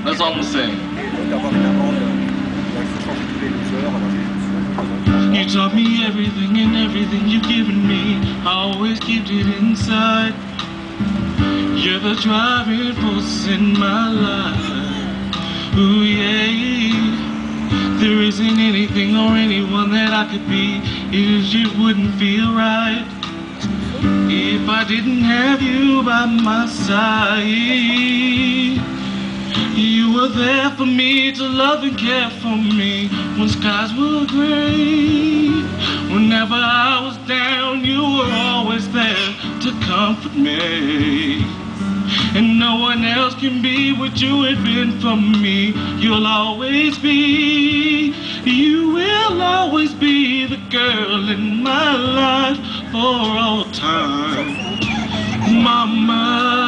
That's all I'm saying. You taught me everything and everything you've given me, I always kept it inside. You're the driving force in my life. Ooh yeah. There isn't anything or anyone that I could be if it wouldn't feel right. If I didn't have you by my side, you were there for me to love and care for me when skies were gray. Whenever I was down, you were always there to comfort me. And no one else can be what you have been for me. You'll always be, you will always be the girl in my life for all time. Mama.